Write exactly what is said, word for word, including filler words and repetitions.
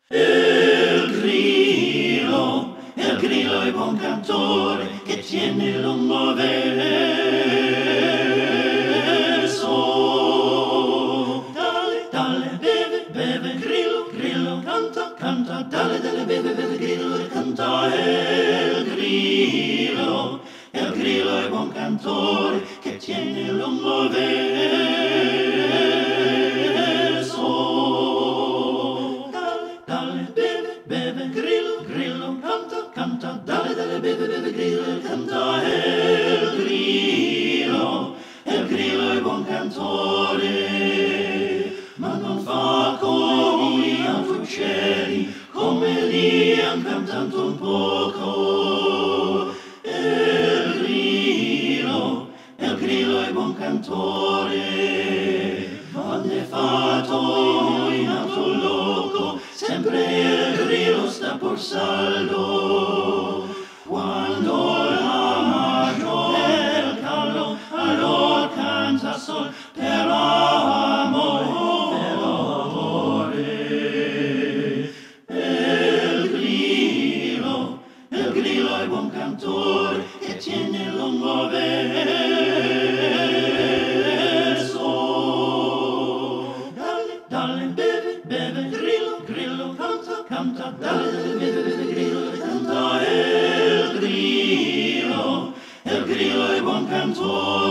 Il Grillo, il Grillo è buon cantore che tiene il lungo verso. Dalle, dalle, beve, beve, Grillo, Grillo, canta, canta, dalle, dalle, beve, beve, Grillo, canta. Il Grillo, il Grillo è buon cantore che tiene il lungo verso. Dalle, dalle, beve, beve, Grillo, Grillo, canta, canta, dalle, dalle, beve, beve, Grillo, canta. Il Grillo, il Grillo è buon cantore, ma non fa come gli altri uccelli, come lì han cantato un poco. Il Grillo, il Grillo è buon cantore, ma ne fatto in alto loco, sempre il Grillo sta por saldo. Quando la maggiore il callo, allora canta sol per amore, per amore. Il Grillo, il Grillo è buon cantore che tiene il lungo verso. Dalle, dalle, beve, beve, Grillo, Grillo, canta, canta, dalle, dalle, beve, beve, Grillo, canta. Il Grillo, il Grillo è buon cantore.